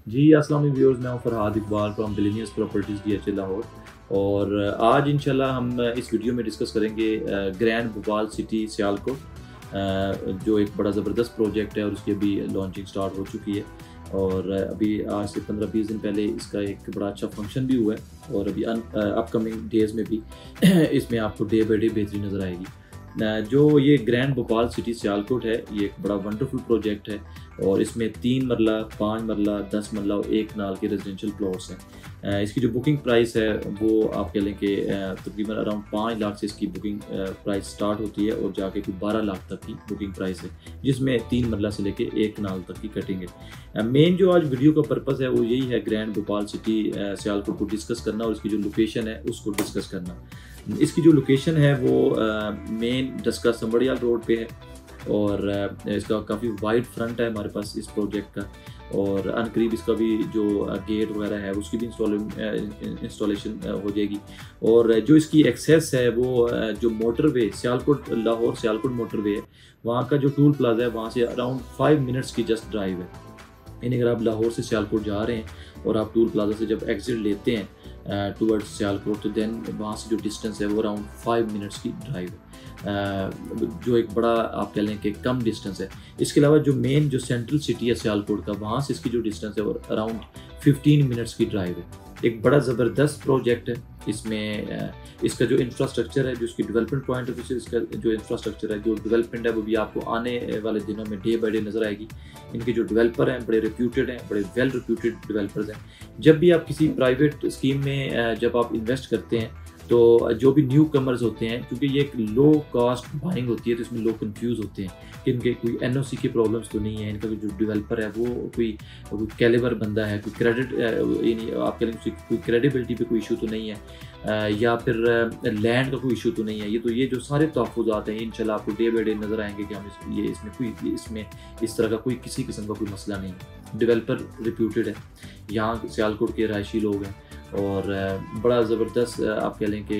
जी अस्सलाम वालेकुम व्यूअर्स, मैं हूं Farhad Iqbal from billionaires properties DHA Lahore. और आज इंशाल्लाह हम इस वीडियो में डिस्कस करेंगे ग्रैंड भोपाल सिटी सियालकोट, जो एक बड़ा ज़बरदस्त प्रोजेक्ट है और उसकी अभी लॉन्चिंग स्टार्ट हो चुकी है। और अभी आज से 15-20 दिन पहले इसका एक बड़ा अच्छा फंक्शन भी हुआ है और अभी अपकमिंग डेज़ में भी इसमें आपको डे बाई डे बेहतरी नज़र आएगी। जो ये ग्रैंड भोपाल सिटी सियालकोट है, ये एक बड़ा वंडरफुल प्रोजेक्ट है और इसमें 3 मरला, 5 मरला, 10 मरला और 1 नाल के रेजिडेंशियल प्लॉट्स हैं। इसकी जो बुकिंग प्राइस है वो आप कह लें कि तकरीबन अराउंड 5 लाख से इसकी बुकिंग प्राइस स्टार्ट होती है और जाके कोई 12 लाख तक की बुकिंग प्राइस है, जिसमें 3 मरला से लेके 1 नाल तक की कटिंग है। मेन जो आज वीडियो का पर्पज़ है वो यही है, ग्रैंड भोपाल सिटी सियालकोट को डिस्कस करना और इसकी जो लोकेशन है उसको डिस्कस करना। इसकी जो लोकेशन है वो मेन डस्का संबड़ियाल रोड पे है और इसका काफ़ी वाइड फ्रंट है हमारे पास इस प्रोजेक्ट का। और अनकरीब इसका भी जो गेट वगैरह है उसकी भी इंस्टॉलेशन हो जाएगी। और जो इसकी एक्सेस है वो जो मोटरवे सियालकोट लाहौर सियालकोट मोटरवे है, वहाँ का जो टूल प्लाजा है वहाँ से अराउंड 5 मिनट्स की जस्ट ड्राइव है। यानी अगर आप लाहौर से सियालकोट जा रहे हैं और आप टूल प्लाजा से जब एग्जिट लेते हैं टूवर्ड्स सियालकोट, तो देन वहाँ से जो डिस्टेंस है वो अराउंड 5 मिनट्स की ड्राइव है, जो एक बड़ा आप कह लें कि कम डिस्टेंस है। इसके अलावा जो मेन जो सेंट्रल सिटी है सियालकोट का, वहाँ से इसकी जो डिस्टेंस है वो अराउंड 15 मिनट्स की ड्राइव है। एक बड़ा ज़बरदस्त प्रोजेक्ट है। इसमें इसका जो इंफ्रास्ट्रक्चर है, जो इसकी डेवलपमेंट पॉइंट ऑफ व्यू से इसका जो इंफ्रास्ट्रक्चर है, जो डेवलपमेंट है, वो भी आपको आने वाले दिनों में डे बाई डे नज़र आएगी। इनके जो डेवलपर हैं बड़े रिप्यूटेड हैं, बड़े वेल रिप्यूटेड डेवलपर्स हैं। जब भी आप किसी प्राइवेट स्कीम में जब आप इन्वेस्ट करते हैं तो जो भी न्यू कमर्स होते हैं, क्योंकि ये एक लो कॉस्ट बाइंग होती है, तो इसमें लोग कंफ्यूज होते हैं कि इनके कोई एनओसी की प्रॉब्लम्स तो नहीं है, इनका जो डेवलपर है वो कोई कैलिबर बंदा है, कोई क्रेडिट यानी आप कह लेंगे कोई क्रेडिबिलिटी पे कोई इशू तो नहीं है, या फिर लैंड का कोई इशू तो नहीं है। ये जो सारे तहफ़्फ़ुज़ात हैं इंशाल्लाह आपको डे बाई डे नज़र आएंगे कि हम इसमें इस तरह का कोई किसी किस्म का कोई मसला नहीं है। डेवलपर रिप्यूटेड है, यहाँ सियालकोट के रहायशी लोग हैं और बड़ा ज़बरदस्त आप कह लें कि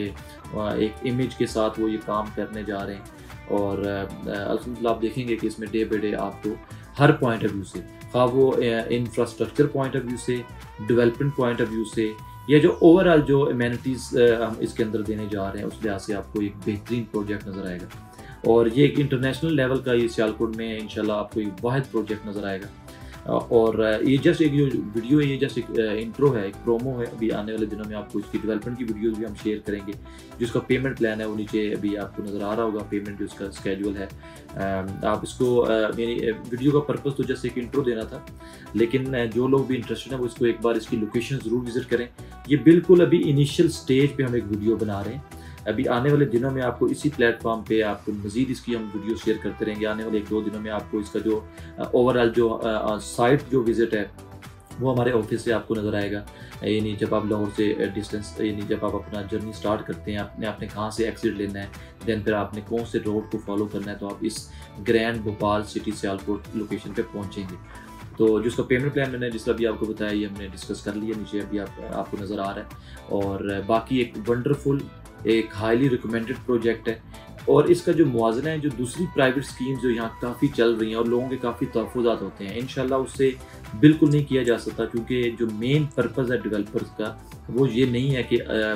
एक इमेज के साथ वो ये काम करने जा रहे हैं। और अल्हम्दुलिल्लाह आप देखेंगे कि इसमें डे बाई डे आपको हर पॉइंट ऑफ व्यू से, खा वो इंफ्रास्ट्रक्चर पॉइंट ऑफ व्यू से, डेवलपमेंट पॉइंट ऑफ व्यू से, या जो ओवरऑल जो अमेनिटीज़ हम इसके अंदर देने जा रहे हैं उस लिहाज से आपको एक बेहतरीन प्रोजेक्ट नज़र आएगा। और ये एक इंटरनेशनल लेवल का ये सियालकोट में इंशाल्लाह आपको एक वाहिद प्रोजेक्ट नज़र आएगा। और ये जस्ट एक जो वीडियो है, ये जस्ट एक इंट्रो है, एक प्रोमो है। अभी आने वाले दिनों में आपको इसकी डेवलपमेंट की वीडियोस भी हम शेयर करेंगे। जिसका पेमेंट प्लान है वो नीचे अभी आपको नज़र आ रहा होगा, पेमेंट जो इसका स्केड्यूल है। आप इसको मेरी वीडियो का पर्पज़ तो जस्ट एक इंट्रो देना था, लेकिन जो लोग भी इंटरेस्टेड हैं वो इसको एक बार इसकी लोकेशन ज़रूर विज़िट करें। ये बिल्कुल अभी इनिशियल स्टेज पर हम एक वीडियो बना रहे हैं। अभी आने वाले दिनों में आपको इसी प्लेटफॉर्म पे आपको मज़ीद इसकी हम वीडियो शेयर करते रहेंगे। आने वाले 1-2 दिनों में आपको इसका जो ओवरऑल जो साइट जो विज़िट है वो हमारे ऑफिस से आपको नज़र आएगा। यानी जब आप लाहौर से डिस्टेंस, यानी जब आप अपना जर्नी स्टार्ट करते हैं, आपने कहाँ से एग्जिट लेना है, देन फिर आपने कौन से रोड को फॉलो करना है, तो आप इस grand Bhopal city Sialkot location पे पहुँचेंगे। तो जिसका पेमेंट प्लान मैंने जिसका भी आपको बताया ये हमने डिस्कस कर लिया, नीचे अभी आपको नज़र आ रहा है। और बाकी एक वंडरफुल, एक हाईली रिकमेंडेड प्रोजेक्ट है। और इसका जो मुआवजा है, जो दूसरी प्राइवेट स्कीम्स जो यहाँ काफ़ी चल रही हैं और लोगों के काफ़ी तहफ़्फ़ुज़ात होते हैं, इंशाल्लाह उससे बिल्कुल नहीं किया जा सकता। क्योंकि जो मेन पर्पज़ है डेवलपर्स का वो ये नहीं है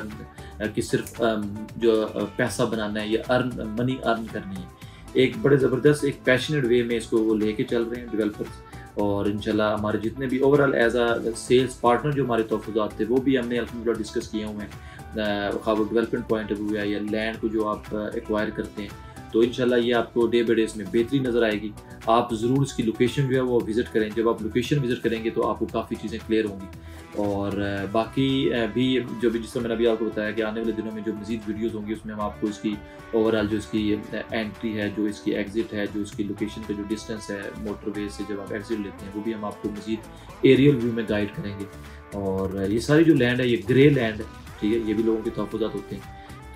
कि सिर्फ जो पैसा बनाना है या मनी अर्न करनी है। एक बड़े ज़बरदस्त एक पैशनेट वे में इसको वो लेके चल रहे हैं डेवलपर्स। और इंशाल्लाह हमारे जितने भी overall as a sales partner जो हमारे तहफ़्फ़ुज़ात थे वो भी हमने अल्हम्दुलिल्लाह डिस्कस किए हुए हैं। खाब डेवलपमेंट पॉइंट ऑफ व्यू है या लैंड को जो आप एक्वायर करते हैं, तो इंशाल्लाह ये आपको डे बाई डे इसमें बेहतरी नज़र आएगी। आप ज़रूर इसकी लोकेशन जो है वो विज़िट करें। जब आप लोकेशन विज़िट करेंगे तो आपको काफ़ी चीज़ें क्लियर होंगी। और बाकी भी जो भी जिससे मैंने अभी आपको बताया कि आने वाले दिनों में जो मज़ीद वीडियोज़ होंगी उसमें हम आपको इसकी ओवरऑल जो इसकी एंट्री है, जो इसकी एग्ज़िट है, जो इसकी लोकेशन का जो डिस्टेंस है मोटरवे से जब आप एग्ज़िट लेते हैं, वो भी हम आपको मज़ीद एरियल व्यू में गाइड करेंगे। और ये सारी जो लैंड है ये ग्रे लैंड है, ठीक है, ये भी लोगों के तहफ़्फ़ुज़ात होते हैं।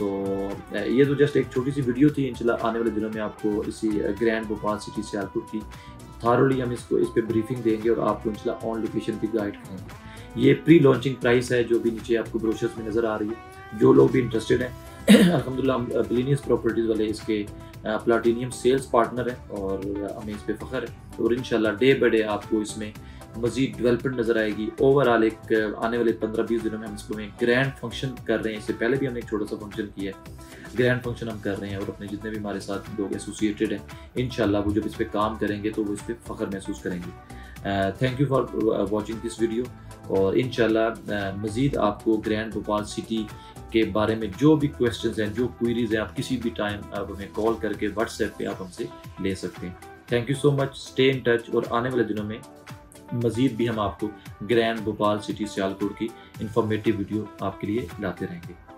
तो ये तो जस्ट एक छोटी सी वीडियो थी। इंशाल्लाह आने वाले दिनों में आपको इसी ग्रैंड भोपाल सिटी सियालकोट की थारोली हम इसको इस पर ब्रीफिंग देंगे और आपको इंशाल्लाह ऑन लोकेशन भी गाइड करेंगे। ये प्री लॉन्चिंग प्राइस है जो भी नीचे आपको ब्रोशर्स में नज़र आ रही है। जो लोग भी इंटरेस्टेड हैं अल्हम्दुलिल्लाह बिलीनियर्स प्रॉपर्टीज़ वाले इसके प्लाटिनियम सेल्स पार्टनर हैं और हमें इस पर फ़ख्र है। और इंशाल्लाह डे बाई डे आपको इसमें मज़ीद डेवलपमेंट नज़र आएगी। ओवरऑल एक आने वाले 15-20 दिनों में हम इसको एक ग्रैंड फंक्शन कर रहे हैं। इससे पहले भी हमने एक छोटा सा फंक्शन किया है, ग्रैंड फंक्शन हम कर रहे हैं और अपने जितने भी हमारे साथ लोग एसोसिएटेड हैं, इंशाल्लाह वो जब इस पर काम करेंगे तो वो इस पर फ़ख्र महसूस करेंगे। Thank you for watching this video, और इंशाल्लाह मज़ीद आपको ग्रैंड भोपाल सिटी के बारे में जो भी क्वेश्चंस हैं, जो क्वेरीज हैं, आप किसी भी टाइम आप हमें कॉल करके व्हाट्सएप पे आप हमसे ले सकते हैं। Thank you so much, stay in touch, और आने वाले दिनों में मज़ीद भी हम आपको ग्रैंड भोपाल सिटी सियालकोट की इंफॉर्मेटिव वीडियो आपके लिए लाते रहेंगे।